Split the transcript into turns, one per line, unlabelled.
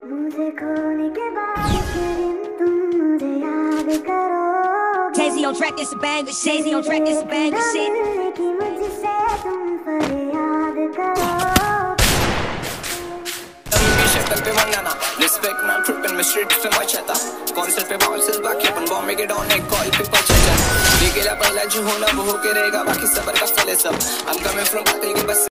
मुझे खोने के बाद दिन तुम मुझे याद करोगे।
Jay-Z on track, this a banger. Jay-Z on track, this a banger. Shit.
मिलने की मुझसे तुम फरियाद करोगे।
शक्ल पे मंगाना रिस्पेक्ट ना ट्रिपिंग में स्ट्रीट पे मचाता कॉन्सर्ट पे बाउंसर्स बाकी अपन बॉम्बे के डॉन एक कॉल पे पहुंचा लेकेला पहला जो होना वो होके रहेगा बाकी सबर का फल है सब I'm coming from बादल के बस